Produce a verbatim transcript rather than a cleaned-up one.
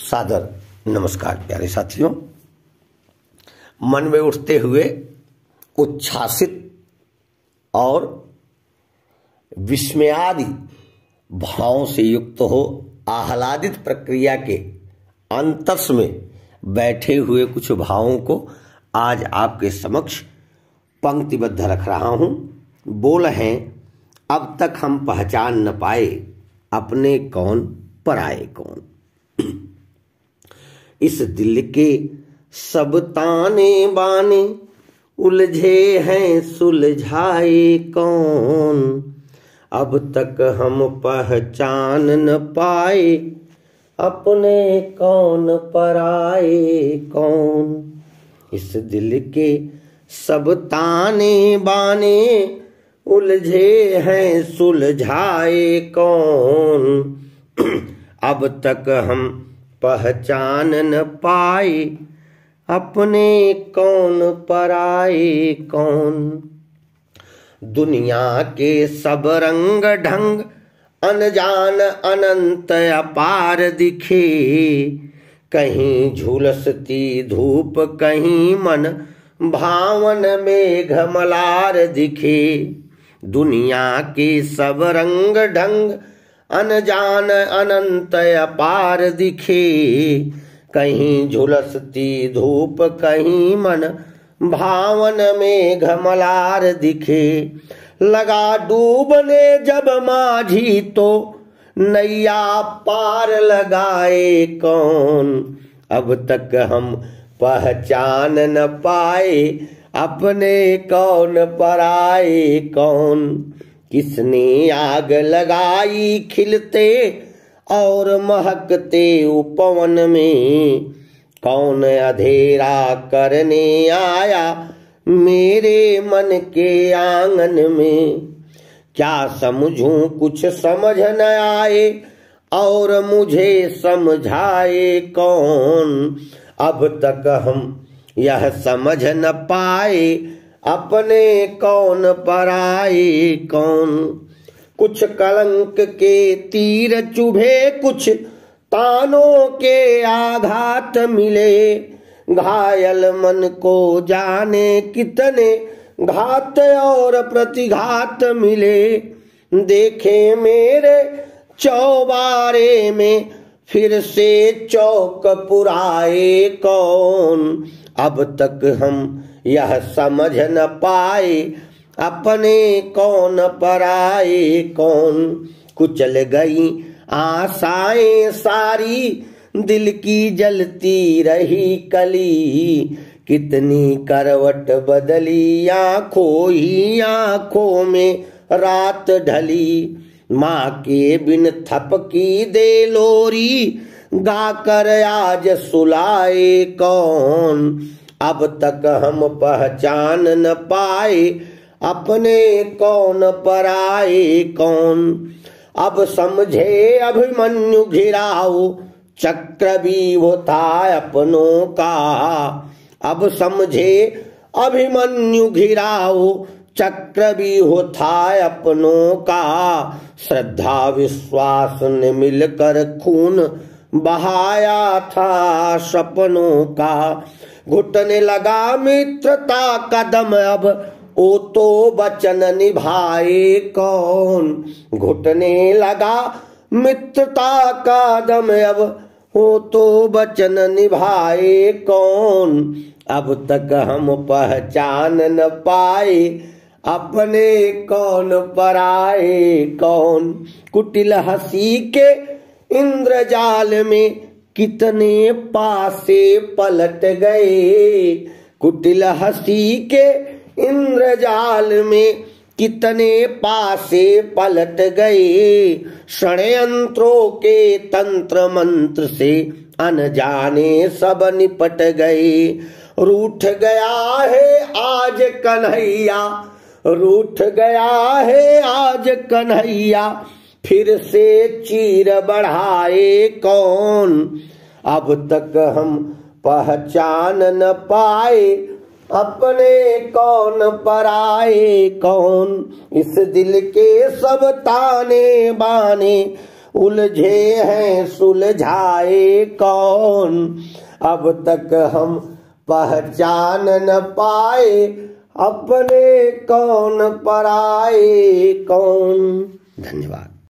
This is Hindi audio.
सादर नमस्कार प्यारे साथियों। मन में उठते हुए उच्छ्वासित और विस्मयादि भावों से युक्त हो आह्लादित प्रक्रिया के अंतस में बैठे हुए कुछ भावों को आज आपके समक्ष पंक्तिबद्ध रख रहा हूं। बोल हैं, अब तक हम पहचान न पाए अपने कौन पराए कौन। इस दिल के सब ताने बाने उलझे हैं सुलझाए कौन। अब तक हम पहचान न पाए अपने कौन पराए कौन। इस दिल के सब ताने बाने उलझे हैं सुलझाए कौन। अब तक हम पहचान न पाए अपने कौन पराए कौन। दुनिया के सब रंग ढंग अनजान अनंत अपार दिखे। कहीं झुलसती धूप कहीं मन भावन मेघ मलार दिखे। दुनिया के सब रंग ढंग अनजान अनंत अपार दिखे। कहीं झुलसती धूप कहीं मन भावन मेघ मलार दिखे। लगा डूबने जब माझी तो नैया पार लगाए कौन। अब तक हम पहचान न पाए अपने कौन पराए कौन। किसने आग लगाई खिलते और महकते उपवन में। कौन अंधेरा करने आया मेरे मन के आंगन में। क्या समझूं कुछ समझ न आए और मुझे समझाए कौन। अब तक हम यह समझ न पाए अपने कौन पराए कौन। कुछ कलंक के तीर चुभे कुछ तानों के आघात मिले। घायल मन को जाने कितने घात और प्रतिघात मिले। देखे मेरे चौबारे में फिर से चौक पुराए कौन। अब तक हम यह समझ न पाए अपने कौन पराए कौन। कुचल गई आशाएं सारी दिल की जलती रही कली। कितनी करवट बदली आंखों ही आंखों में रात ढली। माँ के बिन थपकी दे लोरी गाकर आज सुलाए कौन। अब तक हम पहचान न पाए अपने कौन पराए कौन। अब समझे अभिमन्यु घिराओ चक्र भी वो था अपनों का। अब समझे अभिमन्यु घिराओ चक्र भी होता अपनों का। श्रद्धा विश्वास ने मिलकर खून बहाया था सपनों का। घुटने लगा मित्रता कदम अब ओ तो वचन निभाए कौन। घुटने लगा मित्रता कदम अब हो तो वचन निभाए कौन। अब तक हम पहचान न पाए अपने कौन पराए कौन। कुटिल हंसी के इंद्रजाल में कितने पासे पलट गए। कुटिल हंसी के इंद्रजाल में कितने पासे पलट गए। षड्यंत्रों के तंत्र मंत्र से अनजाने सब निपट गए। रूठ गया है आज कन्हैया रूठ गया है आज कन्हैया। फिर से चीर बढ़ाए कौन। अब तक हम पहचान न पाए अपने कौन पराए कौन। इस दिल के सब ताने बाने उलझे हैं सुलझाए कौन, अब तक हम पहचान न पाए, अपने कौन पराए कौन। धन्यवाद।